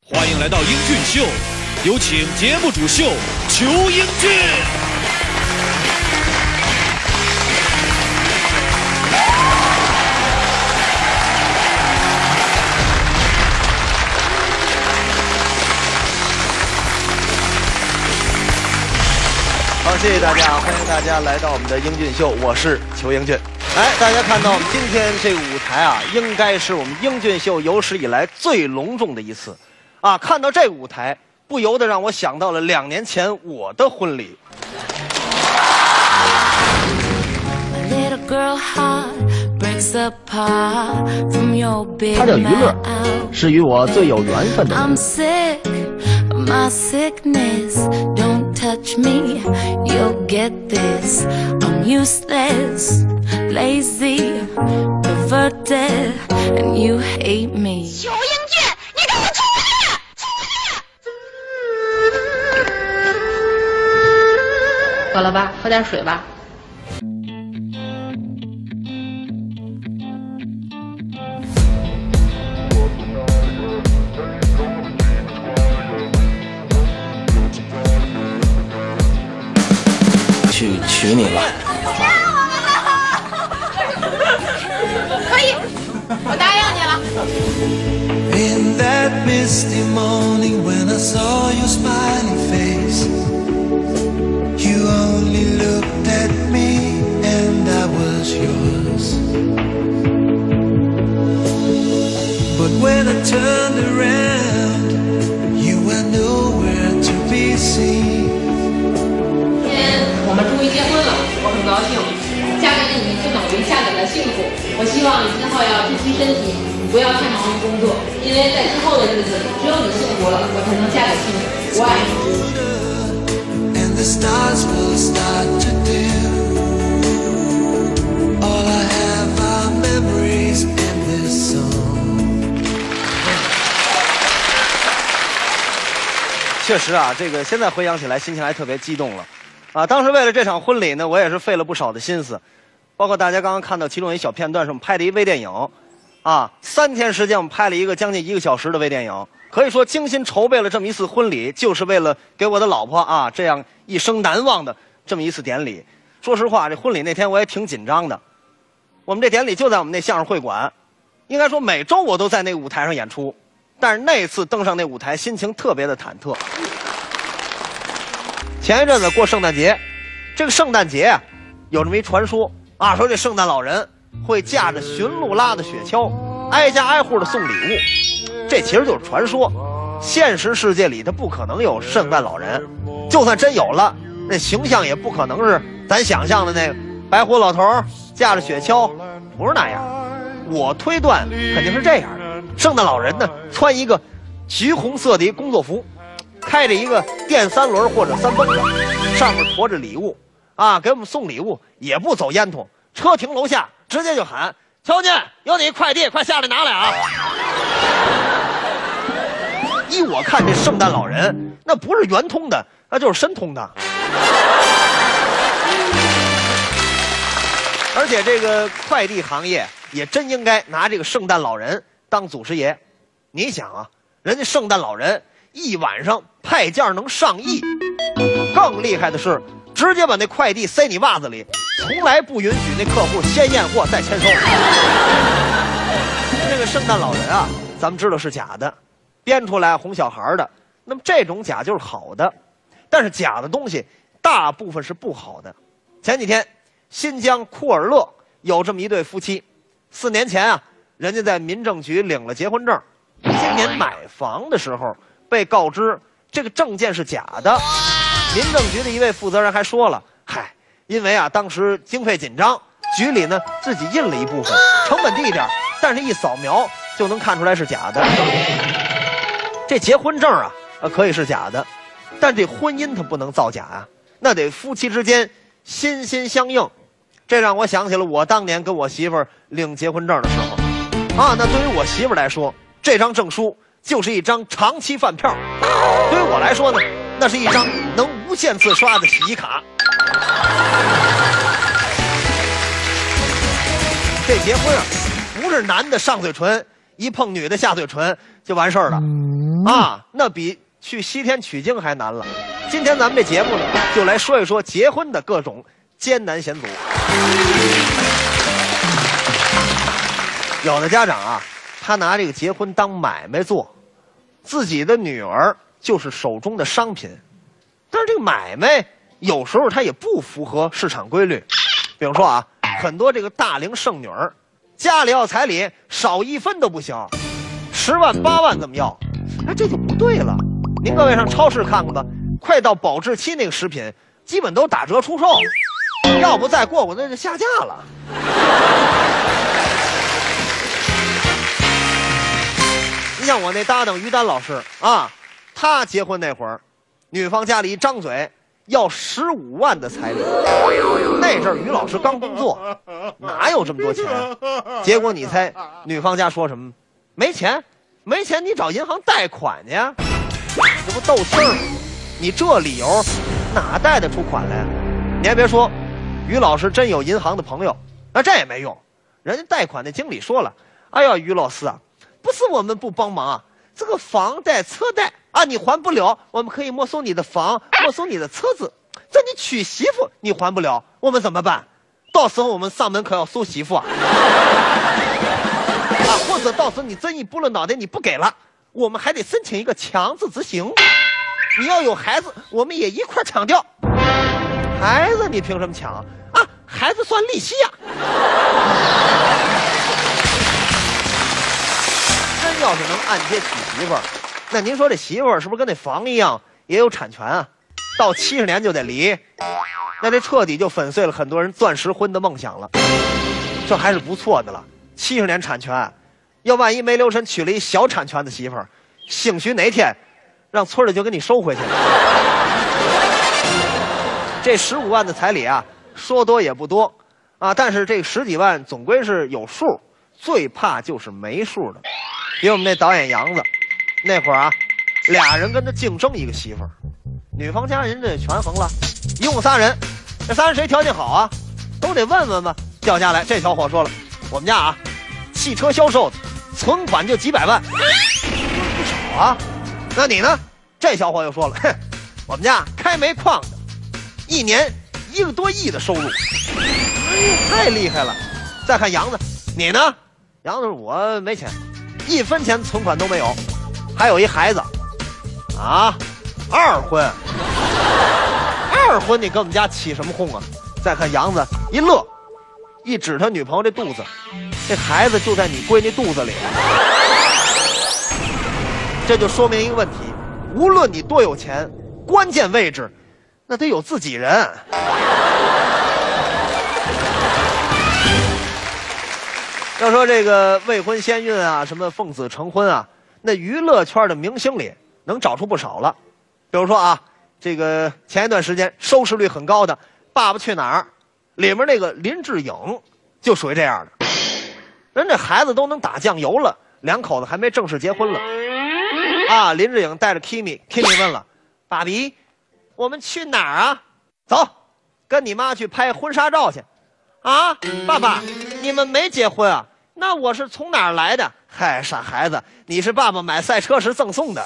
欢迎来到英俊秀，有请节目主秀裘英俊。 好，谢谢大家，欢迎大家来到我们的英俊秀，我是裘英俊。哎，大家看到我们今天这个舞台啊，应该是我们英俊秀有史以来最隆重的一次，啊，看到这个舞台，不由得让我想到了2年前我的婚礼。 它叫娱乐，是与我最有缘分的人。 My sickness, don't touch me, you'll get this. I'm useless, lazy, perverted, and you hate me. 裘英俊，你给我出来！出来！ 饿了吧？喝点水吧。 娶你了， 可以，我答应你了。 In that misty morning when I saw your smiling face, you only looked at me and I was yours. But when I turned around, you were nowhere to be seen. 我们终于结婚了，我很高兴，嫁给了你就等于嫁给了幸福。我希望你今后要珍惜身体，不要太忙于工作，因为在之后的日子里，只有你幸福了，我才能嫁给幸福。我爱你。 And the stars will start to dim. All I have are memories in this song. 确实啊，这个现在回想起来，心情还特别激动了。啊，当时为了这场婚礼呢，我也是费了不少的心思，包括大家刚刚看到其中一小片段，是我们拍的一微电影，啊，3天时间我们拍了一个将近1个小时的微电影，可以说精心筹备了这么一次婚礼，就是为了给我的老婆啊这样一生难忘的这么一次典礼。说实话，这婚礼那天我也挺紧张的，我们这典礼就在我们那相声会馆，应该说每周我都在那个舞台上演出，但是那次登上那舞台，心情特别的忐忑。前一阵子过圣诞节，这个圣诞节啊，有这么一传说啊，说这圣诞老人会驾着驯鹿拉的雪橇，挨家挨户的送礼物。这其实就是传说，现实世界里它不可能有圣诞老人，就算真有了，那形象也不可能是咱想象的那个白胡老头驾着雪橇，不是那样。我推断肯定是这样的，圣诞老人呢穿一个橘红色的一工作服，开着一个电3轮或者3蹦子，上面驮着礼物，啊，给我们送礼物也不走烟囱，车停楼下直接就喊：“瞧见有你快递，快下来拿来啊！”依我看，这圣诞老人那不是圆通的，那就是申通的。而且这个快递行业也真应该拿这个圣诞老人当祖师爷。你想啊，人家圣诞老人一晚上派件能上亿，更厉害的是，直接把那快递塞你袜子里，从来不允许那客户先验货再签收。这个圣诞老人啊，咱们知道是假的，编出来哄小孩的。那么这种假就是好的，但是假的东西大部分是不好的。前几天，新疆库尔勒有这么一对夫妻，4年前啊，人家在民政局领了结婚证，今年买房的时候被告知这个证件是假的。民政局的一位负责人还说了，嗨，因为啊当时经费紧张，局里呢自己印了一部分，成本低一点，但是一扫描就能看出来是假的。这结婚证啊可以是假的，但这婚姻它不能造假啊，那得夫妻之间心心相印。这让我想起了我当年跟我媳妇儿领结婚证的时候啊，那对于我媳妇儿来说，这张证书就是一张长期饭票，对于我来说呢，那是一张能无限次刷的洗衣卡。这结婚啊，不是男的上嘴唇一碰女的下嘴唇就完事儿了啊，那比去西天取经还难了。今天咱们这节目呢，就来说一说结婚的各种艰难险阻。有的家长啊，他拿这个结婚当买卖做，自己的女儿就是手中的商品。但是这个买卖有时候它也不符合市场规律。比如说啊，很多这个大龄剩女儿，家里要彩礼少1分都不行，10万8万怎么要？哎，这就不对了。您各位上超市看看吧，快到保质期那个食品，基本都打折出售，要不再过过那就下架了。你像我那搭档于丹老师啊，他结婚那会儿，女方家里一张嘴要15万的彩礼，那阵儿于老师刚工作，哪有这么多钱？结果你猜女方家说什么？没钱，没钱你找银行贷款去呀，这不斗气儿吗？你这理由哪贷得出款来？你还别说，于老师真有银行的朋友，那这也没用，人家贷款的经理说了，哎呀，于老师啊，不是我们不帮忙啊，这个房贷车贷啊你还不了，我们可以没收你的房，没收你的车子，这你娶媳妇你还不了，我们怎么办？到时候我们上门可要收媳妇啊！啊，或者到时候你真一拨了脑袋你不给了，我们还得申请一个强制执行。你要有孩子，我们也一块抢掉。孩子你凭什么抢啊？孩子算利息呀！真要是能按揭娶媳妇儿，那您说这媳妇儿是不是跟那房一样也有产权啊？到70年就得离，那这彻底就粉碎了很多人钻石婚的梦想了。这还是不错的了，70年产权，要万一没留神娶了一小产权的媳妇儿，兴许哪天让村里就给你收回去了。这15万的彩礼啊，说多也不多啊，但是这10几万总归是有数，最怕就是没数的。比如我们那导演杨子，那会儿啊，俩人跟他竞争一个媳妇儿，女方家人这权衡了，一共3人，这3人谁条件好啊？都得问问吧。调下来，这小伙说了，我们家啊，汽车销售的，存款就几百万，不少啊。那你呢？这小伙又说了，哼，我们家开煤矿的，1年1个多亿的收入，哎，太厉害了。再看杨子，你呢？杨子说，我没钱，1分钱存款都没有，还有一孩子，啊，2婚，2婚你跟我们家起什么哄啊？再看杨子一乐，一指他女朋友这肚子，这孩子就在你闺女肚子里。这就说明一个问题，无论你多有钱，关键位置那得有自己人。要说这个未婚先孕啊，什么奉子成婚啊，那娱乐圈的明星里能找出不少了。比如说啊，这个前一段时间收视率很高的《爸爸去哪儿》里面那个林志颖就属于这样的，人这孩子都能打酱油了，2口子还没正式结婚了啊。林志颖带着 Kimi 问了，爸比，我们去哪儿啊？走，跟你妈去拍婚纱照去。啊，爸爸，你们没结婚啊？那我是从哪儿来的？嗨，傻孩子，你是爸爸买赛车时赠送的。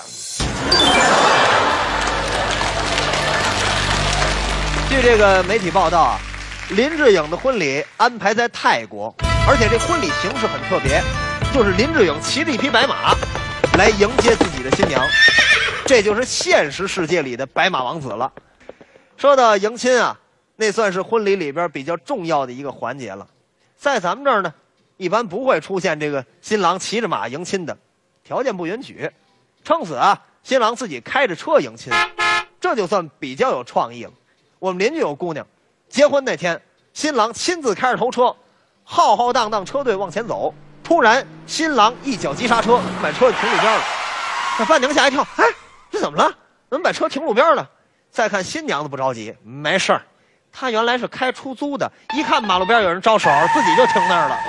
据这个媒体报道啊，林志颖的婚礼安排在泰国，而且这婚礼形式很特别，就是林志颖骑着一匹白马来迎接自己的新娘，这就是现实世界里的白马王子了。说到迎亲啊，那算是婚礼里边比较重要的一个环节了。在咱们这儿呢，一般不会出现这个新郎骑着马迎亲的，条件不允许，撑死啊，新郎自己开着车迎亲，这就算比较有创意了。我们邻居有姑娘，结婚那天，新郎亲自开着头车，浩浩荡荡车队往前走，突然新郎一脚急刹车，把车停路边了。那伴娘吓一跳，哎，这怎么了？怎么把车停路边了？再看新娘子不着急，没事儿，她原来是开出租的，一看马路边有人招手，自己就停那儿了。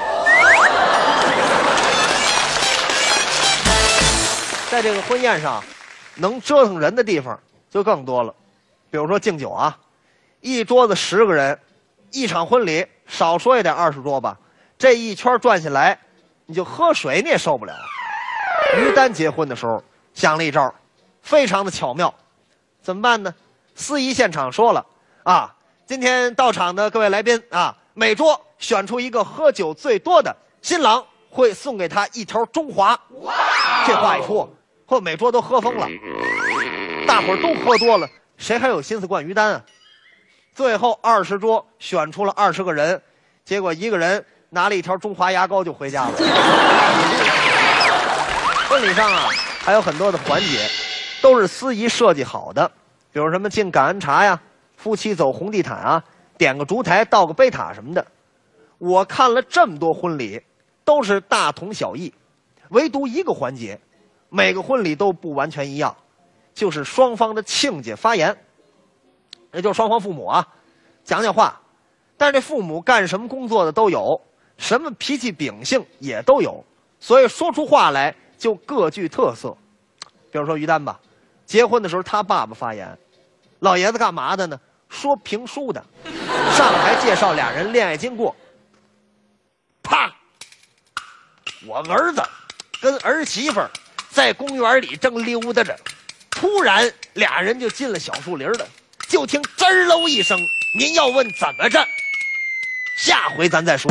在这个婚宴上，能折腾人的地方就更多了，比如说敬酒啊，一桌子10个人，一场婚礼少说也得20桌吧，这一圈转下来，你就喝水你也受不了。于丹结婚的时候， 想了一招，非常的巧妙。怎么办呢？司仪现场说了啊，今天到场的各位来宾啊，每桌选出一个喝酒最多的，新郎会送给他一条中华。这话一说，嚯，每桌都喝疯了，大伙儿都喝多了，谁还有心思灌鱼单啊？最后20桌选出了20个人，结果一个人拿了一条中华牙膏就回家了。婚礼上啊，还有很多的环节，都是司仪设计好的，比如什么敬感恩茶呀，夫妻走红地毯啊，点个烛台，倒个杯塔什么的。我看了这么多婚礼，都是大同小异，唯独一个环节，每个婚礼都不完全一样，就是双方的亲家发言，也就是双方父母啊，讲讲话。但是这父母干什么工作的都有，什么脾气秉性也都有，所以说出话来就各具特色。比如说于丹吧，结婚的时候他爸爸发言，老爷子干嘛的呢？说评书的，上台介绍俩人恋爱经过。啪！我儿子跟儿媳妇在公园里正溜达着，突然俩人就进了小树林了，就听吱儿喽一声，您要问怎么着，下回咱再说。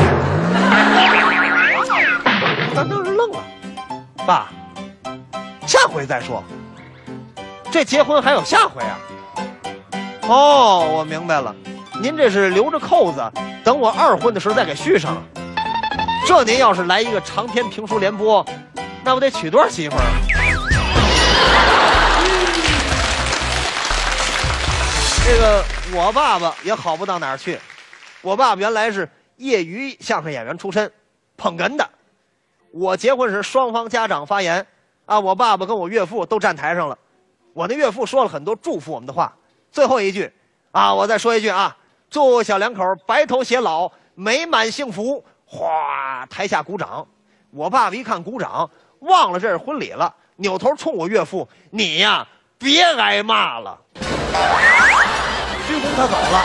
咱当时愣了，爸，下回再说。这结婚还有下回啊？哦，我明白了，您这是留着扣子，等我2婚的时候再给续上。这您要是来一个长篇评书联播，那不得娶多少媳妇儿？这个我爸爸也好不到哪儿去，我爸爸原来是业余相声演员出身，捧哏的。我结婚时双方家长发言啊，我爸爸跟我岳父都站台上了，我那岳父说了很多祝福我们的话，最后一句啊，我再说一句啊，祝小两口白头偕老，美满幸福。哗，台下鼓掌。我爸爸一看鼓掌，忘了这是婚礼了，扭头冲我岳父：“你呀，别挨骂了。”鞠躬他走了。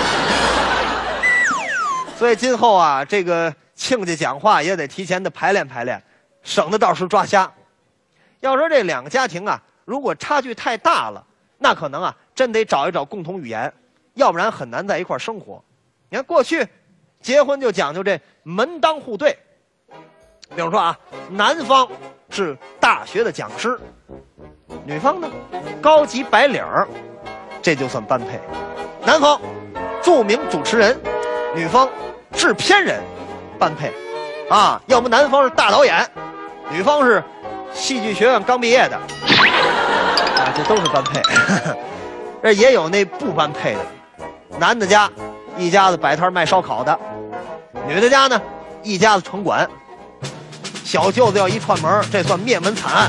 所以今后啊，这个亲家讲话也得提前的排练排练，省得到时候抓瞎。要说这两个家庭啊，如果差距太大了，那可能啊，真得找一找共同语言，要不然很难在一块生活。你看过去结婚就讲究这门当户对，比如说啊，男方是大学的讲师，女方呢高级白领儿，这就算般配。男方著名主持人，女方制片人，般配啊。要不男方是大导演，女方是戏剧学院刚毕业的啊，这都是般配。这也有那不般配的，男的家一家子摆摊卖烧烤的，女的家呢一家子城管，小舅子要一串门，这算灭门惨案。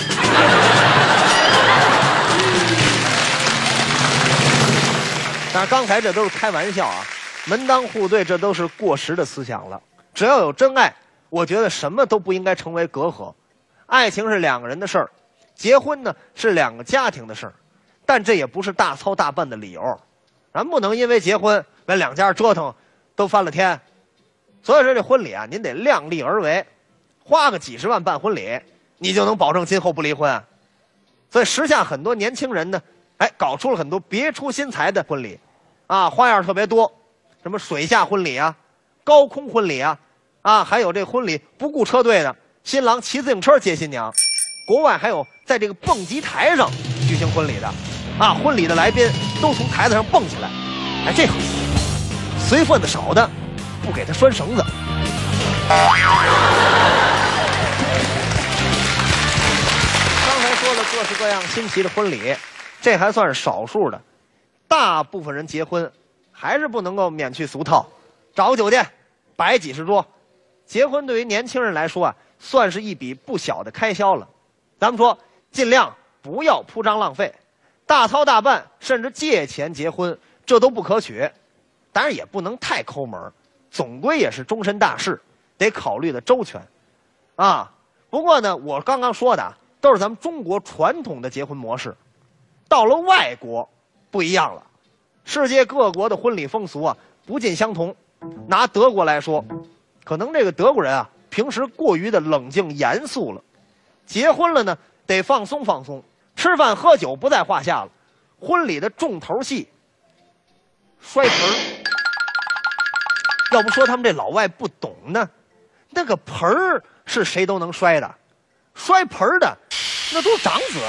但是刚才这都是开玩笑啊，门当户对这都是过时的思想了。只要有真爱，我觉得什么都不应该成为隔阂。爱情是两个人的事儿，结婚呢是两个家庭的事儿，但这也不是大操大办的理由。咱不能因为结婚把两家折腾都翻了天。所以说这婚礼啊，您得量力而为，花个几十万办婚礼，你就能保证今后不离婚。所以时下很多年轻人呢，搞出了很多别出心裁的婚礼，啊，花样特别多，什么水下婚礼啊，高空婚礼啊，还有这婚礼不顾车队的，新郎骑自行车接新娘，国外还有在这个蹦极台上举行婚礼的，啊，婚礼的来宾都从台子上蹦起来，这好，随份子少的不给他拴绳子。刚才说了各式各样新奇的婚礼，这还算是少数的，大部分人结婚还是不能够免去俗套，找个酒店摆几十桌。结婚对于年轻人来说啊，算是一笔不小的开销了。咱们说尽量不要铺张浪费，大操大办甚至借钱结婚，这都不可取。当然也不能太抠门，总归也是终身大事，得考虑的周全啊。不过呢，我刚刚说的都是咱们中国传统的结婚模式，到了外国不一样了。世界各国的婚礼风俗啊不尽相同。拿德国来说，可能这个德国人啊平时过于的冷静严肃了，结婚了呢得放松放松，吃饭喝酒不在话下了。婚礼的重头戏，摔盆儿。要不说他们这老外不懂呢，那个盆儿是谁都能摔的，摔盆儿的那都是长子。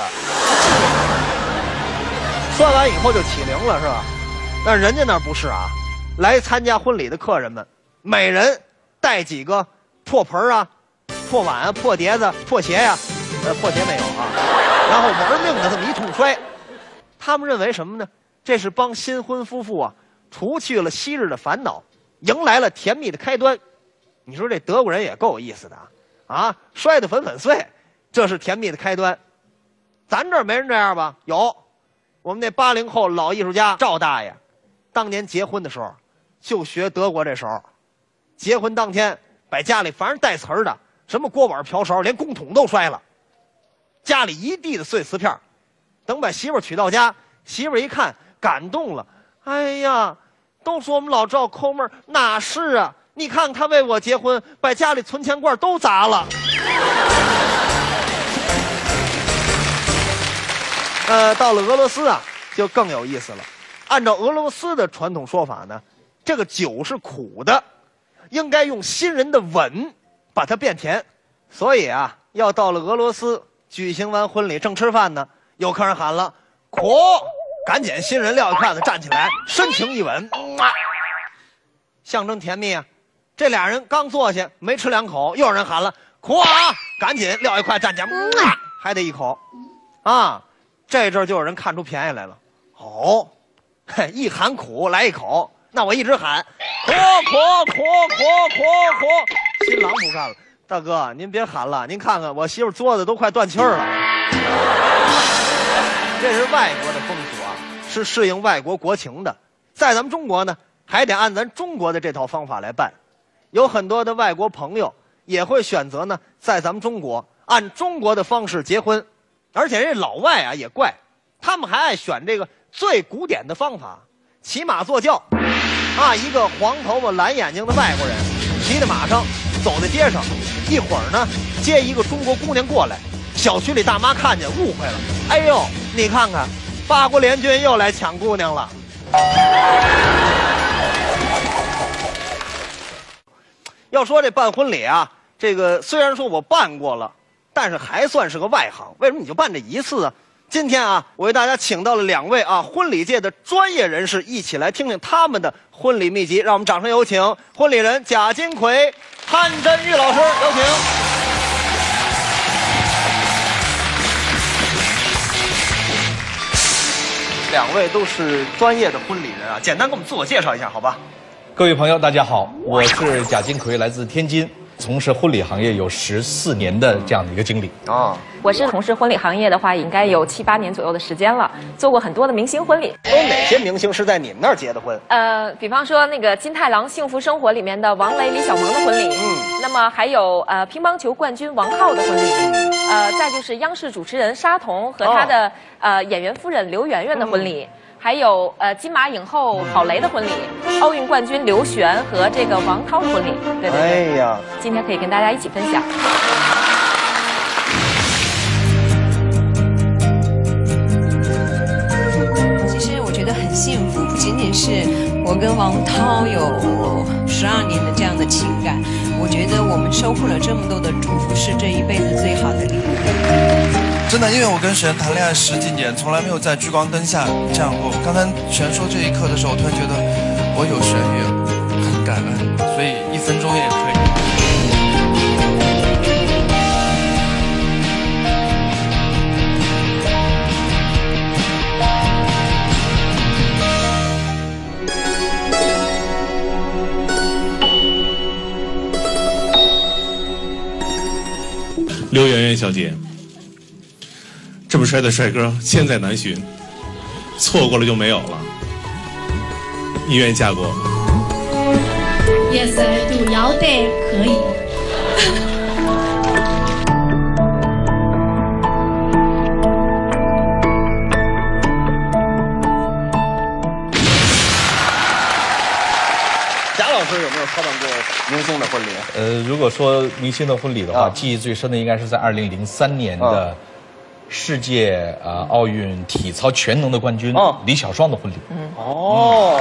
摔完以后就起灵了是吧？但人家那不是啊，来参加婚礼的客人们，每人带几个破盆啊、破碗啊、破碟子、破鞋呀，破鞋没有啊，然后玩命的这么一通摔。他们认为什么呢？这是帮新婚夫妇啊除去了昔日的烦恼，迎来了甜蜜的开端。你说这德国人也够有意思的啊，摔得粉粉碎，这是甜蜜的开端。咱这儿没人这样吧？有，我们那80后老艺术家赵大爷，当年结婚的时候就学德国这手。结婚当天把家里凡是带瓷儿的，什么锅碗瓢勺，连公桶都摔了，家里一地的碎瓷片。等把媳妇儿娶到家，媳妇儿一看感动了，哎呀，都说我们老赵抠门，哪是啊？你看他为我结婚，把家里存钱罐都砸了。到了俄罗斯啊，就更有意思了。按照俄罗斯的传统说法呢，这个酒是苦的，应该用新人的吻把它变甜。所以啊，要到了俄罗斯举行完婚礼，正吃饭呢，有客人喊了“苦”，赶紧新人撂一筷子站起来，深情一吻，象征甜蜜啊。这俩人刚坐下没吃2口，又有人喊了“苦啊”，赶紧撂一筷站起来，还得1口啊。这阵就有人看出便宜来了，哦，一喊苦来1口，那我一直喊苦苦苦苦苦苦。新郎不干了，大哥您别喊了，您看看我媳妇桌子都快断气儿了。这是外国的风俗啊，是适应外国国情的。在咱们中国呢，还得按咱中国的这套方法来办。有很多的外国朋友也会选择呢，在咱们中国按中国的方式结婚。而且这老外啊也怪，他们还爱选这个最古典的方法，骑马坐轿啊，一个黄头发蓝眼睛的外国人骑在马上走在街上，一会儿呢接一个中国姑娘过来，小区里大妈看见误会了，哎呦你看看八国联军又来抢姑娘了。要说这办婚礼啊，这个虽然说我办过了，但是还算是个外行。为什么你就办这一次啊？今天啊，我为大家请到了2位啊婚礼界的专业人士，一起来听听他们的婚礼秘籍。让我们掌声有请婚礼人贾金奎、潘真玉老师，有请。2位都是专业的婚礼人啊，简单给我们自我介绍一下，好吧？ 各位朋友，大家好，我是贾金奎，来自天津。从事婚礼行业有14年的这样的一个经历啊。 我是从事婚礼行业的话，应该有7、8年左右的时间了，做过很多的明星婚礼。 都哪些明星是在你们那儿结的婚？ 比方说那个金太郎幸福生活里面的王雷、李小萌的婚礼，那么还有乒乓球冠军王皓的婚礼，再就是央视主持人沙童和他的演员夫人刘媛媛的婚礼。还有金马影后郝蕾的婚礼，奥运冠军刘璇和这个王涛的婚礼，对对对。 哎呀， 今天可以跟大家一起分享。 其实我觉得很幸福，不仅仅是我跟王涛有12年的这样的情感，我觉得我们收获了这么多的祝福，是这一辈子最好的礼物。 真的，因为我跟璇谈恋爱10几年，从来没有在聚光灯下这样过。刚才璇说这一刻的时候，我突然觉得我有璇也很感恩，所以1分钟也可以。 刘媛媛小姐，这么帅的帅哥千载难寻，错过了就没有了。你愿意嫁给我 ？Yes, I do。要得，可以。 贾老师有没有操办过明星的婚礼？ 如果说明星的婚礼的话，记忆最深的应该是在2003年的世界奥运体操全能的冠军李小双的婚礼。 哦，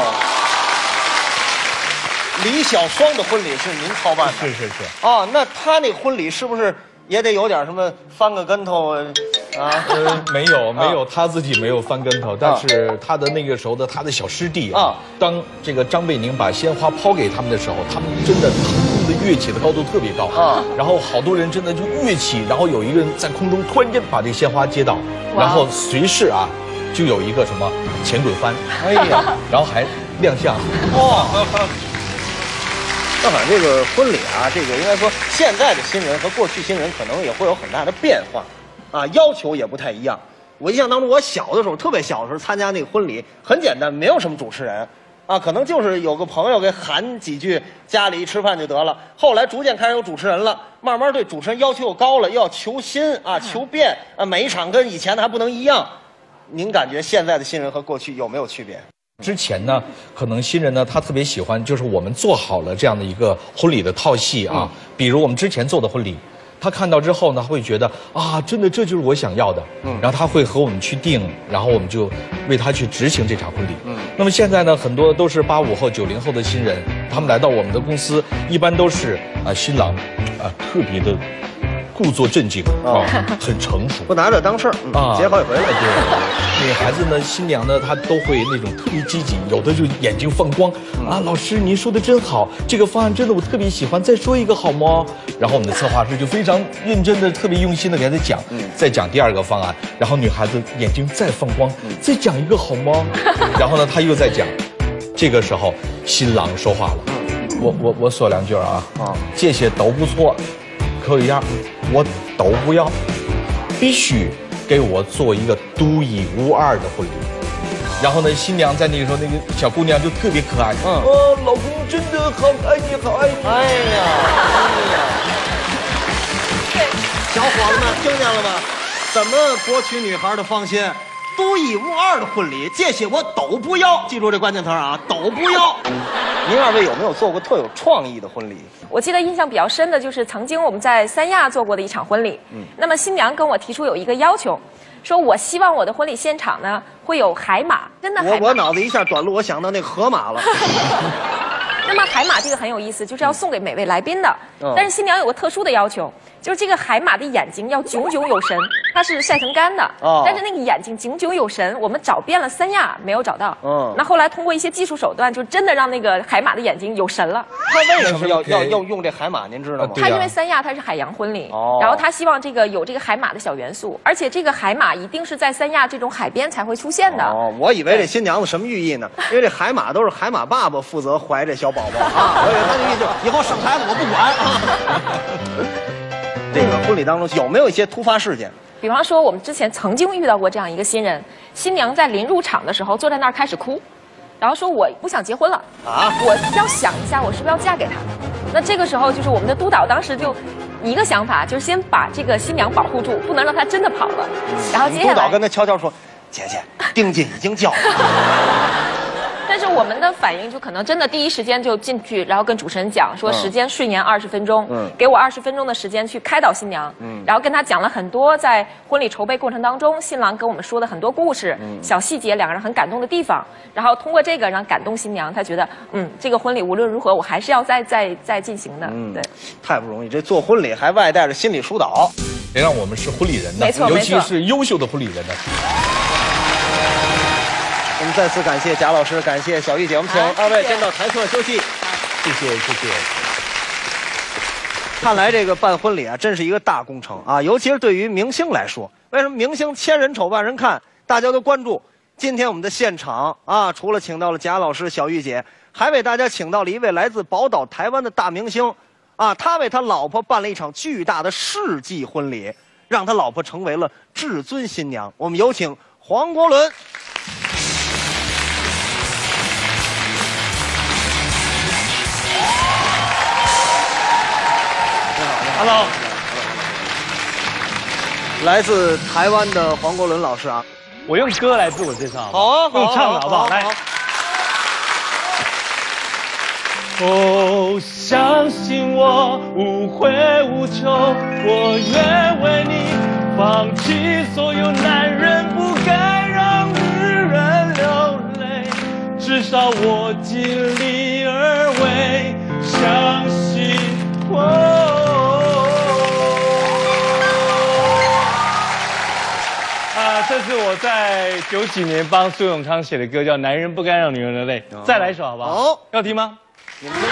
李小双的婚礼是您操办的？ 是。 哦，那他那婚礼是不是也得有点什么翻个跟头啊？ 没有，他自己没有翻跟头，但是他的那个时候的他的小师弟啊，当这个张贝宁把鲜花抛给他们的时候，他们真的腾空的跃起的高度特别高啊，然后好多人真的就跃起，然后有一个人在空中突然间把这个鲜花接到，然后随势啊，就有一个什么前滚翻，哎呀，然后还亮相，哇！ 那反正这个婚礼啊，这个应该说现在的新人和过去新人可能也会有很大的变化，啊，要求也不太一样。我印象当中，我小的时候，特别小的时候参加那个婚礼，很简单，没有什么主持人，啊，可能就是有个朋友给喊几句，家里一吃饭就得了。后来逐渐开始有主持人了，慢慢对主持人要求又高了，又要求新啊，求变啊，每一场跟以前的还不能一样。您感觉现在的新人和过去有没有区别？ 之前呢，可能新人呢，他特别喜欢，就是我们做好了这样的一个婚礼的套戏啊，比如我们之前做的婚礼，他看到之后呢，会觉得啊，真的这就是我想要的，然后他会和我们去定，然后我们就为他去执行这场婚礼。那么现在呢，很多都是85后、90后的新人，他们来到我们的公司，一般都是新郎特别的故作镇静啊，很成熟， 不拿这当事儿啊，结好几回了。 对，女孩子呢，新娘呢，她都会那种特别积极，有的就眼睛放光啊。老师您说的真好，这个方案真的我特别喜欢，再说一个好吗？然后我们的策划师就非常认真的、特别用心的给她讲，再讲第二个方案，然后女孩子眼睛再放光，再讲一个好吗？然后呢，她又在讲，这个时候新郎说话了，我说两句啊，这些都不错，可以呀，我都不要，必须给我做一个独一无二的婚礼。然后呢，新娘在那个时候，那个小姑娘就特别可爱，老公真的好爱你，好爱你。 哎呀，小伙子们听见了吗？怎么博取女孩的芳心？独一无二的婚礼，这些我都不要。记住这关键词啊，都不要。您二位有没有做过特有创意的婚礼？ 我记得印象比较深的就是曾经我们在三亚做过的一场婚礼。那么新娘跟我提出有一个要求，说我希望我的婚礼现场呢会有海马，真的海马。 我脑子一下短路，我想到那个河马了。 那么海马这个很有意思，就是要送给每位来宾的。但是新娘有个特殊的要求，就是这个海马的眼睛要炯炯有神，它是晒成干的。但是那个眼睛炯炯有神，我们找遍了三亚没有找到。那后来通过一些技术手段，就真的让那个海马的眼睛有神了。 他为什么要用这海马？您知道吗？ 他因为三亚它是海洋婚礼，然后他希望这个有这个海马的小元素，而且这个海马一定是在三亚这种海边才会出现的。 我以为这新娘子什么寓意呢？因为这海马都是海马爸爸负责怀这小宝宝啊，我以为他的意思以后生孩子我不管啊。这个婚礼当中有没有一些突发事件？ 比方说，我们之前曾经遇到过这样一个新人，新娘在临入场的时候坐在那儿开始哭，然后说我不想结婚了啊，我要想一下我是不是要嫁给他。那这个时候就是我们的督导当时就一个想法，就是先把这个新娘保护住，不能让她真的跑了。然后接下来督导跟他悄悄说：“姐姐，定金已经交了。” 但是我们的反应就可能真的第一时间就进去，然后跟主持人讲说时间顺延20分钟，给我20分钟的时间去开导新娘，然后跟她讲了很多在婚礼筹备过程当中新郎跟我们说的很多故事、小细节，两个人很感动的地方，然后通过这个让感动新娘，她觉得这个婚礼无论如何我还是要再进行的。对， 太不容易，这做婚礼还外带着心理疏导， 别让我们是婚礼人的， 没错， 尤其是优秀的婚礼人的。 我们再次感谢贾老师，感谢小玉姐，我们请二位先到台侧休息。 谢谢。 看来这个办婚礼啊，真是一个大工程啊，尤其是对于明星来说。为什么明星千人瞅万人看，大家都关注？今天我们的现场啊，除了请到了贾老师、小玉姐，还为大家请到了一位来自宝岛台湾的大明星啊，他为他老婆办了一场巨大的世纪婚礼，让他老婆成为了至尊新娘。我们有请黄国伦。Hello， 来自台湾的黄国伦老师啊， 我用歌来自我介绍。 好啊， 用唱的好不好？来。哦，相信我，无悔无求，我愿为你放弃所有男人不该让女人流泪，至少我尽力而为，相信这是我在90几年帮苏永康写的歌，叫《男人不该让女人流泪》。再来一首好不好？ 好， 要听吗？ 你们听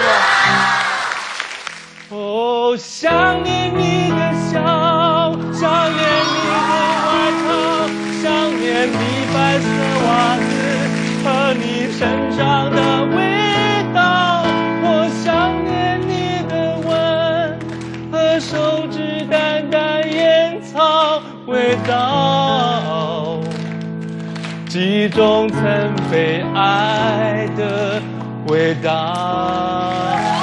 过？ 哦，想念你的笑，想念你的外套，想念你白色袜子和你身上的味道。我想念你的吻和手指淡淡烟草味道，记忆中曾被爱的味道。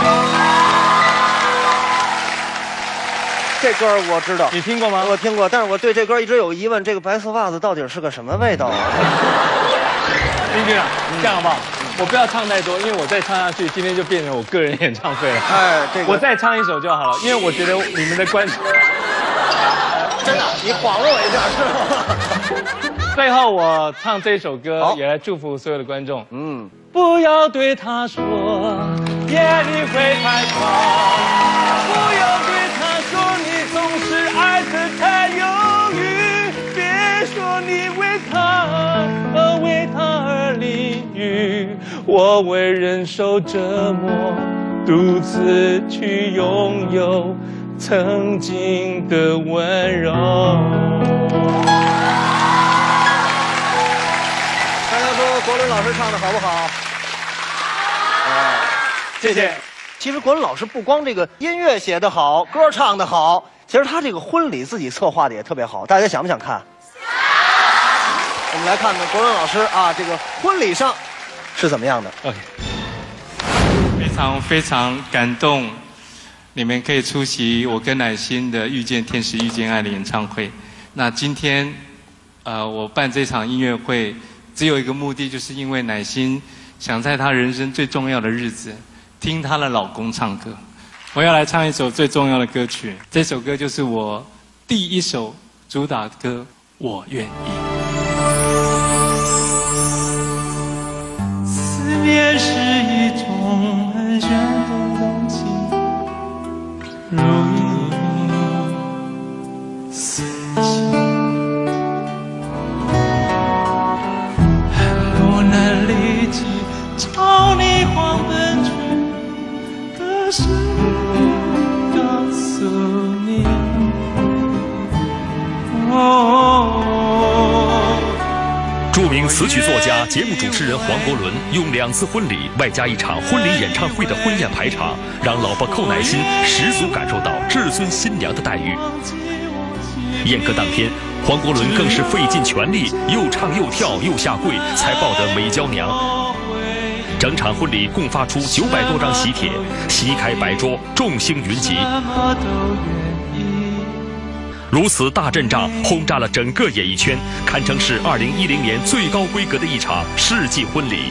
这歌我知道， 你听过吗？ 我听过，但是我对这歌一直有疑问，这个白色袜子到底是个什么味道啊？ 林局长，这样好不好？我不要唱太多，因为我再唱下去，今天就变成我个人演唱会了。 哎，这个我再唱一首就好了，因为我觉得你们的观众真的，你晃了我一下是吗？ 最后我唱这首歌，也来祝福所有的观众。不要对他说夜里会太长，不要对他说你总是爱得太犹豫，别说你为他而淋雨，我为忍受折磨，独自去拥有曾经的温柔。 大家说国伦老师唱的好不好？ 谢谢。 其实国伦老师不光这个音乐写得好，歌唱得好，其实他这个婚礼自己策划的也特别好。大家想不想看？我们来看看国伦老师啊，这个婚礼上是怎么样的 ？OK， 非常感动，你们可以出席我跟乃馨的《遇见天使遇见爱》的演唱会。那今天，我办这场音乐会，只有一个目的，就是因为乃馨想在她人生最重要的日子，听她的老公唱歌。我要来唱一首最重要的歌曲，这首歌就是我第一首主打歌《我愿意》。思念是一种很玄的东西，如影随形，很不能立即朝你狂奔去，可是告诉你， 著名词曲作家、节目主持人黄国伦用2次婚礼外加一场婚礼演唱会的婚宴排场，让老婆寇乃馨十足感受到至尊新娘的待遇。宴客当天，黄国伦更是费尽全力，又唱又跳又下跪，才抱得美娇娘。整场婚礼共发出900多张喜帖，席开百桌，众星云集。如此大阵仗轰炸了整个演艺圈，堪称是2010年最高规格的一场世纪婚礼。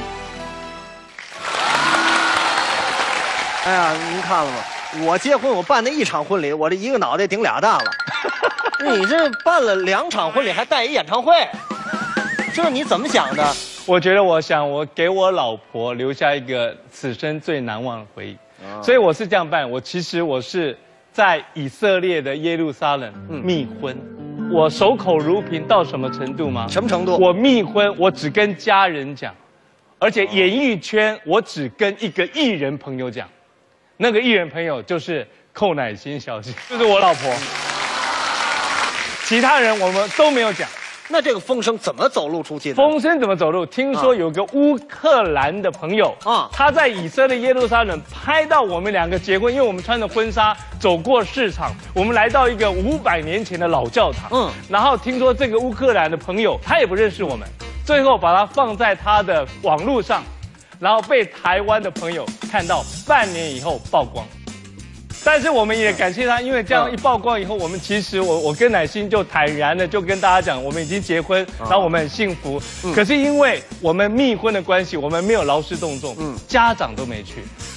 哎呀，您看了吗？我结婚我办那一场婚礼，我这一个脑袋顶俩大了。你这办了2场婚礼，还带一演唱会，这你怎么想的？ 我觉得，我给我老婆留下一个此生最难忘的回忆，所以我是这样办。其实我是在以色列的耶路撒冷密婚，我守口如瓶到什么程度吗？ 什么程度？ 我密婚，我只跟家人讲，而且演艺圈我只跟一个艺人朋友讲，那个艺人朋友就是寇乃馨小姐，就是我老婆。其他人我们都没有讲。 那这个风声怎么走露出去的？ 风声怎么走路？听说有个乌克兰的朋友他在以色列耶路撒冷拍到我们2个结婚，因为我们穿着婚纱走过市场，我们来到一个500年前的老教堂。然后听说这个乌克兰的朋友他也不认识我们，最后把它放在他的网络上，然后被台湾的朋友看到，半年以后曝光。但是我们也感谢他，因为这样一曝光以后，我们其实我跟乃馨就坦然的就跟大家讲，我们已经结婚，然后我们很幸福。可是因为我们密婚的关系，我们没有劳师动众，家长都没去，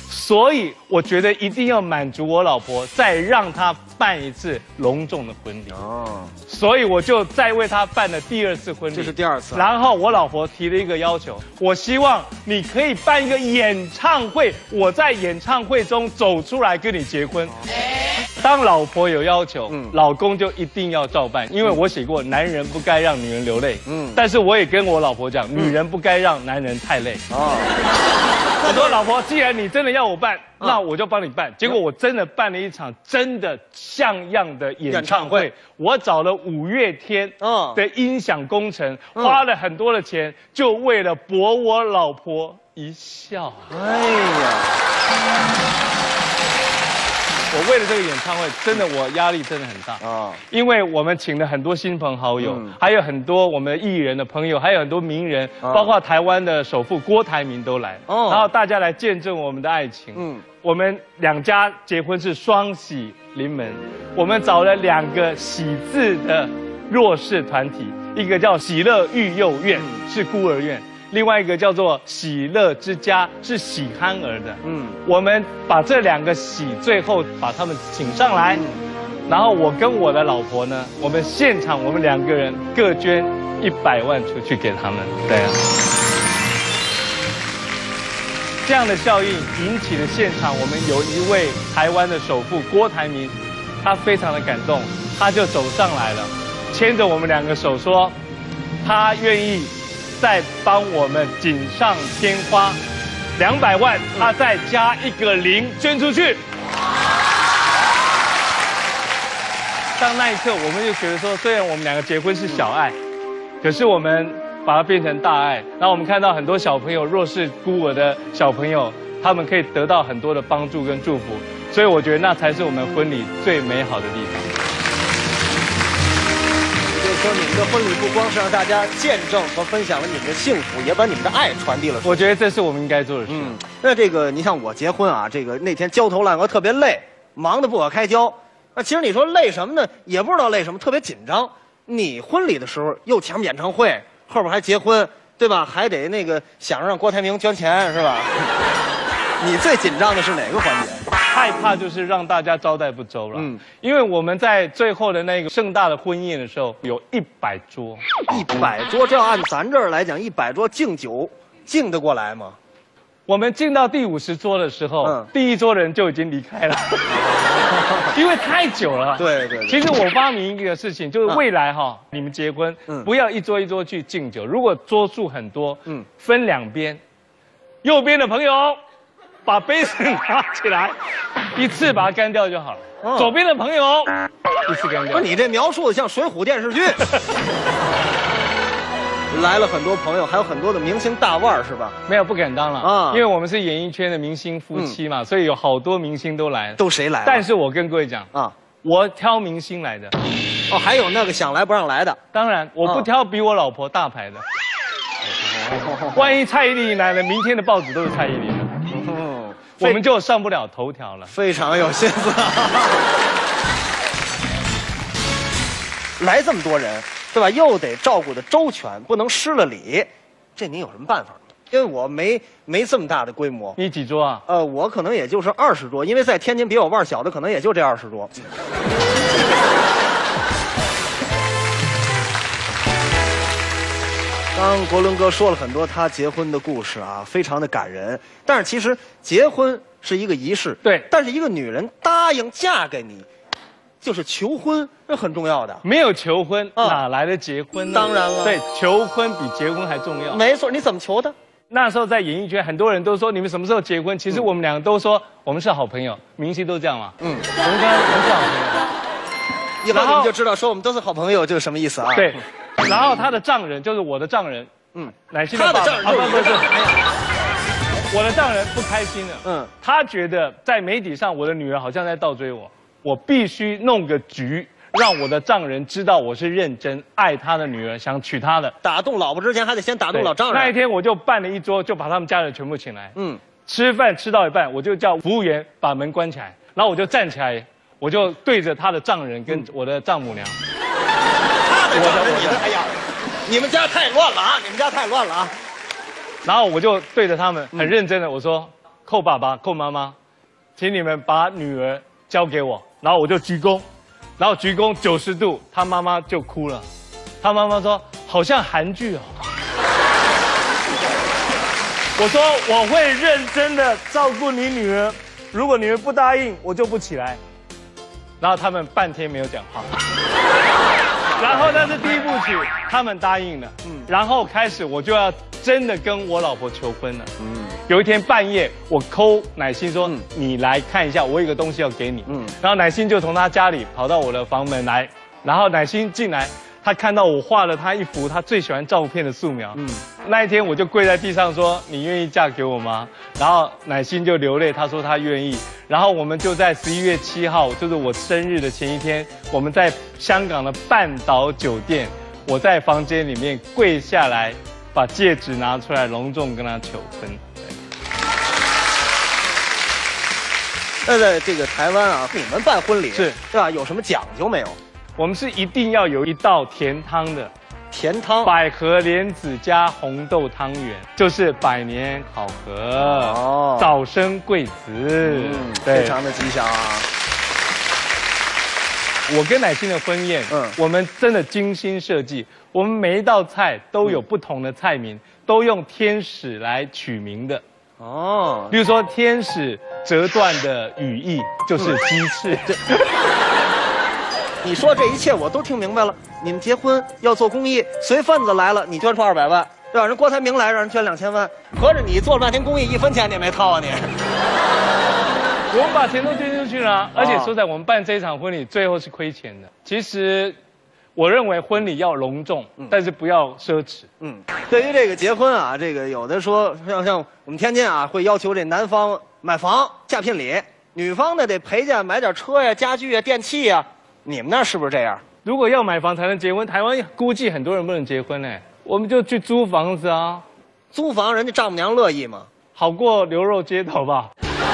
所以我觉得一定要满足我老婆，再让她办一次隆重的婚礼。哦，所以我就再为她办了第2次婚礼。 这是第2次。 然后我老婆提了一个要求，我希望你可以办一个演唱会，我在演唱会中走出来跟你结婚。当老婆有要求，老公就一定要照办，因为我写过，男人不该让女人流泪。但是我也跟我老婆讲，女人不该让男人太累。我说老婆，既然你真的要我办，那我就帮你办。结果我真的办了一场真的像样的演唱会，我找了5月天的音响工程，花了很多的钱，就为了博我老婆一笑。哎呀！我为了这个演唱会，真的我压力真的很大啊，因为我们请了很多亲朋好友，还有很多我们艺人的朋友，还有很多名人，包括台湾的首富郭台铭都来，然后大家来见证我们的爱情。我们2家结婚是双喜临门，我们找了2个喜字的弱势团体，一个叫喜乐育幼院，是孤儿院。另外一个叫做喜乐之家，是喜憨儿的。我们把这2个喜最后把他们请上来，然后我跟我的老婆呢，我们现场我们2个人各捐100万出去给他们。对啊，这样的效应引起了现场，我们有一位台湾的首富郭台铭，他非常的感动，他就走上来了，牵着我们2个手说，他愿意再帮我们锦上添花，200万，他再加1个0捐出去。当那一刻，我们就觉得说，虽然我们2个结婚是小爱，可是我们把它变成大爱。然后我们看到很多小朋友，弱势孤儿的小朋友，他们可以得到很多的帮助跟祝福，所以我觉得那才是我们婚礼最美好的地方。 说你们的婚礼不光是让大家见证和分享了你们的幸福，也把你们的爱传递了出去。 我觉得这是我们应该做的事。 那这个你像我结婚啊，这个那天焦头烂额，特别累，忙得不可开交。那其实你说累什么呢？也不知道累什么，特别紧张。你婚礼的时候又前面演唱会，后边还结婚，对吧？还得那个想让郭台铭捐钱，是吧？你最紧张的是哪个环节？ 害怕就是让大家招待不周了。因为我们在最后的那个盛大的婚宴的时候，有100桌，100 桌，这要按咱这儿来讲，100桌敬酒敬得过来吗？ 我们敬到第50桌的时候，第1桌人就已经离开了，因为太久了。 对。 其实我发明一个事情，就是未来你们结婚，不要一桌一桌去敬酒，如果桌数很多，分2边，右边的朋友把杯子拿起来，一次把它干掉就好了。左边的朋友一次干掉。 不是你这描述的像水浒电视剧。来了很多朋友，还有很多的明星大腕是吧？ 没有，不敢当了啊，因为我们是演艺圈的明星夫妻嘛，所以有好多明星都来了。 都谁来了？ 但是我跟各位讲啊，我挑明星来的。 哦，还有那个想来不让来的。 当然，我不挑比我老婆大牌的。万一蔡依林来了，明天的报纸都是蔡依林的。我们就上不了头条了。 非常有心思。来这么多人，对吧？又得照顾的周全，不能失了礼，这您有什么办法吗？因为我没这么大的规模。 你几桌啊？ 我可能也就是20桌，因为在天津比我腕小的可能也就这20桌。刚国伦哥说了很多他结婚的故事啊，非常的感人。但是其实结婚是一个仪式， 对。 但是一个女人答应嫁给你，就是求婚，这很重要的。 没有求婚，哪来的结婚呢？ 当然了， 对，求婚比结婚还重要。 没错，你怎么求的？ 那时候在演艺圈，很多人都说你们什么时候结婚？其实我们2个都说我们是好朋友，明星都这样嘛。我们是好朋友。 以后你们就知道说我们都是好朋友就是什么意思啊？ 对。然后他的丈人就是我的丈人，乃馨的爸爸。 他的丈人不是， 我的丈人不开心了。他觉得在媒体上我的女儿好像在倒追我，我必须弄个局，让我的丈人知道我是认真爱他的女儿，想娶她的。 打动老婆之前还得先打动老丈人。 那一天我就办了一桌，就把他们家人全部请来。吃饭吃到一半，我就叫服务员把门关起来，然后我就站起来，我就对着他的丈人跟我的丈母娘。 哎呀，你们家太乱了啊！你们家太乱了啊！ 然后我就对着他们很认真的我说：“ 寇爸爸、寇妈妈，请你们把女儿交给我。然后我就鞠躬，然后鞠躬90度，他妈妈就哭了。他妈妈说：“好像韩剧哦。”我说：“我会认真的照顾你女儿，如果女儿不答应，我就不起来。”然后他们半天没有讲话。然后那是第一部曲，他们答应了。然后开始我就要真的跟我老婆求婚了。有一天半夜，我call乃馨说：“你来看一下，我有个东西要给你。”然后乃馨就从她家里跑到我的房门来，然后乃馨进来，她看到我画了她一幅她最喜欢照片的素描。那一天我就跪在地上说：“你愿意嫁给我吗？”然后乃馨就流泪，她说她愿意。然后我们就在11月7号，就是我生日的前一天，我们在香港的半岛酒店，我在房间里面跪下来，把戒指拿出来，隆重跟她求婚。 那在这个台湾啊，你们办婚礼是对吧？有什么讲究没有？ 我们是一定要有一道甜汤的， 甜汤， 百合莲子加红豆汤圆，就是百年好合，早生贵子， 非常的吉祥啊。 我跟乃馨的婚宴，我们真的精心设计，我们每一道菜都有不同的菜名，都用天使来取名的。比如说天使折断的羽翼就是鸡翅。 你说这一切我都听明白了。你们结婚要做公益，随份子来了，你捐出200万，对吧？人郭台铭来让人捐2000万，合着你做了半天公益，1分钱你也没掏啊你。 我们把钱都捐出去了，而且说实在，我们办这一场婚礼最后是亏钱的。其实，我认为婚礼要隆重，但是不要奢侈。 对于这个结婚啊，这个有的说像我们天津啊，会要求这男方买房嫁聘礼，女方呢得陪嫁买点车呀、家具呀、电器呀。你们那是不是这样？ 如果要买房才能结婚，台湾估计很多人不能结婚呢。我们就去租房子啊， 租房人家丈母娘乐意吗？ 好过牛肉街头吧。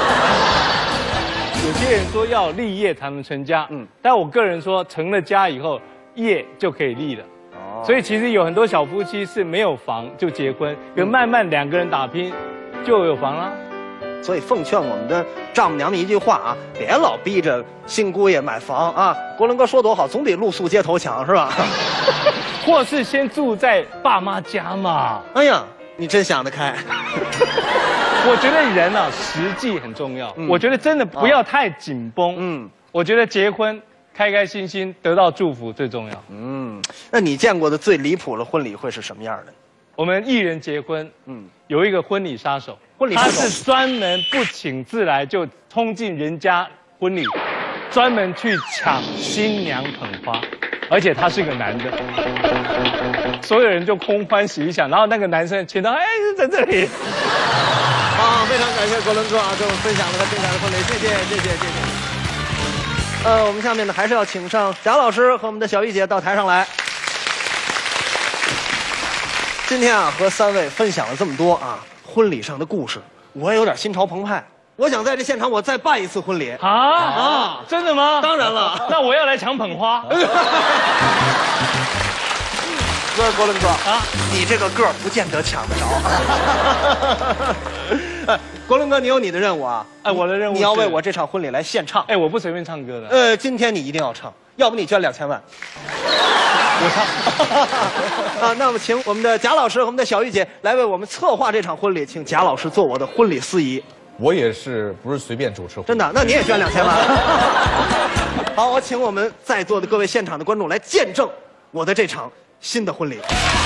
有些人说要立业才能成家，但我个人说成了家以后，业就可以立了。所以其实有很多小夫妻是没有房就结婚，可慢慢2个人打拼，就有房了。 所以奉劝我们的丈母娘的一句话啊，别老逼着新姑爷买房啊。国伦哥说多好，总比露宿街头强是吧？ 或是先住在爸妈家嘛。 哎呀，你真想得开。 我觉得人啊，实际很重要。我觉得真的不要太紧绷。我觉得结婚开开心心，得到祝福最重要。 那你见过的最离谱的婚礼会是什么样的？ 我们艺人结婚，有一个婚礼杀手，他是专门不请自来就冲进人家婚礼，专门去抢新娘捧花，而且他是个男的，所有人就空欢喜一响，然后那个男生牵到，哎，在这里。 好，非常感谢国伦哥啊，跟我们分享了他精彩的婚礼，谢谢。我们下面呢还是要请上贾老师和我们的小玉姐到台上来。今天啊，和3位分享了这么多啊婚礼上的故事，我也有点心潮澎湃。我想在这现场我再办一次婚礼啊！真的吗？ 当然了， 那我要来抢捧花。 国伦哥啊，你这个个儿不见得抢得着。国伦哥，你有你的任务啊！ 我的任务你要为我这场婚礼来献唱。 我不随便唱歌的。 今天你一定要唱，要不你捐2000万。我唱。那么请我们的贾老师和我们的小玉姐来为我们策划这场婚礼，请贾老师做我的婚礼司仪。 我也是不是随便主持婚礼？ 真的？那你也捐2000万。好，我请我们在座的各位现场的观众来见证我的这场新的婚礼。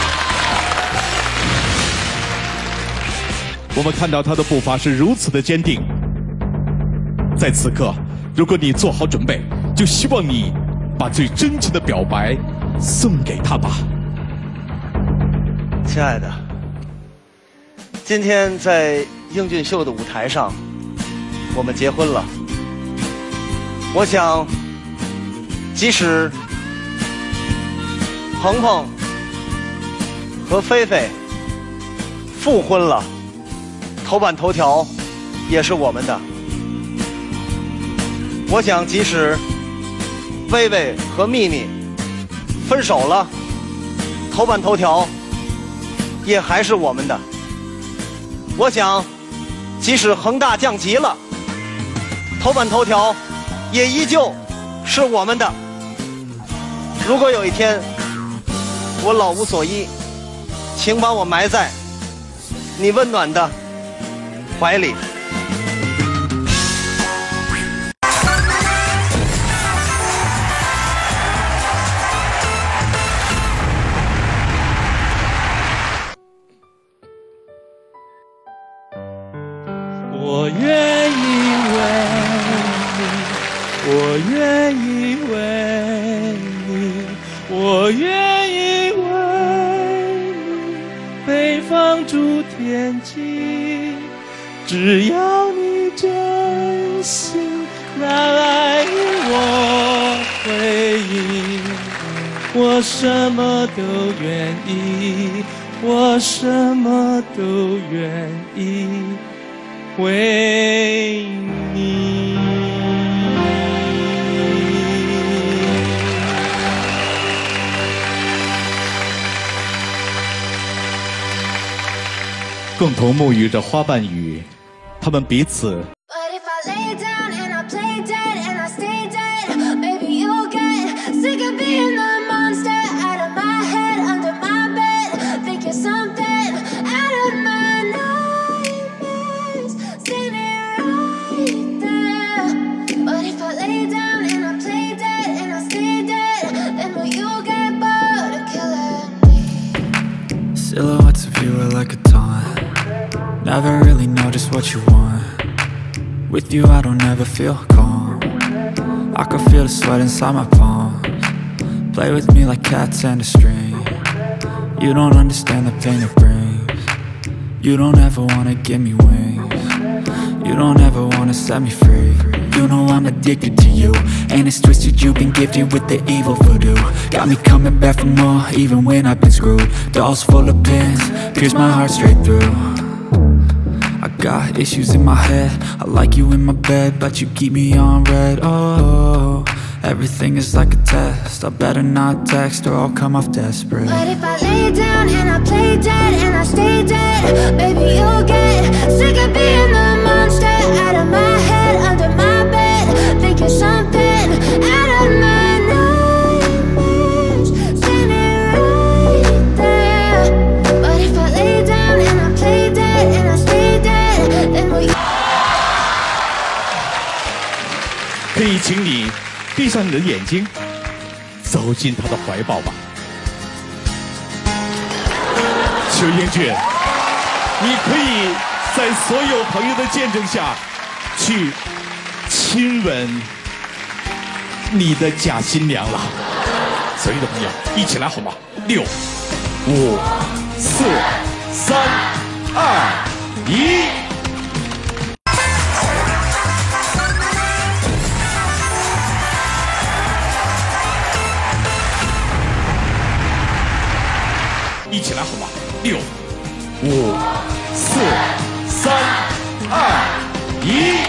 我们看到他的步伐是如此的坚定，在此刻，如果你做好准备，就希望你把最真情的表白送给他吧。 亲爱的，今天在英俊秀的舞台上，我们结婚了。我想，即使鹏鹏和菲菲复婚了，头版头条也是我们的。我想，即使薇薇和秘密分手了，头版头条也还是我们的。我想，即即使恒大降级了，头版头条也依旧是我们的。如果有一天我老无所依，请把我埋在你温暖的怀里。 我愿意为你，我愿意为你，我愿意为你被放逐天际，只要你真心拿爱与我回应，我什么都愿意，我什么都愿意为你。 共同沐浴着花瓣雨，他们彼此。 Silhouettes of you are like a taunt. Never really know just what you want. With you I don't ever feel calm. I can feel the sweat inside my palms. Play with me like cats and a string. You don't understand the pain it brings. You don't ever wanna give me wings. You don't ever wanna set me free. You know I'm addicted to you, and it's twisted, you've been gifted with the evil voodoo. Got me coming back for more, even when I've been screwed. Dolls full of pins, pierce my heart straight through. I got issues in my head, I like you in my bed, but you keep me on red. Oh, everything is like a test, I better not text or I'll come off desperate. But if I lay down and I play dead and I stay dead, baby you'll get sick of being the monster out of my head, under my bed. Think you're something out of my nightmares, standing right there. But if I lay down and I play dead and I stay dead, then will you? 可以请你闭上你的眼睛，走进他的怀抱吧。邱英俊，你可以在所有朋友的见证下，去亲吻你的假新娘了。所有的朋友一起来好吗？6、5、4、3、2、1。一起来好吗？6、5、4、3、2、1。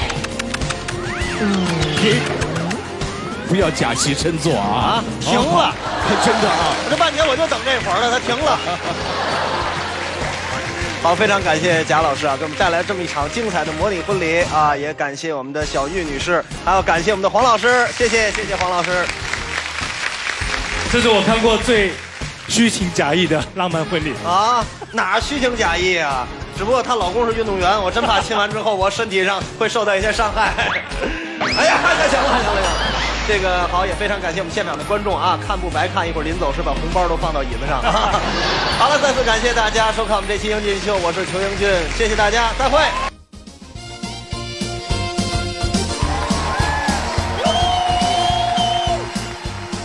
停！不要假戏真做啊！ 停了， 真的啊！ 这半天我就等这会儿了，他停了。好，非常感谢贾老师啊，给我们带来这么一场精彩的模拟婚礼啊！也感谢我们的小玉女士，还要感谢我们的黄老师，谢谢黄老师。 这是我看过最虚情假意的浪漫婚礼啊！哪儿虚情假意啊？只不过她老公是运动员，我真怕亲完之后我身体上会受到一些伤害。哎呀，行了。这个好，也非常感谢我们现场的观众啊！看不白看，一会儿临走是把红包都放到椅子上。好了，再次感谢大家收看我们这期英俊秀，我是裘英俊，谢谢大家，再会。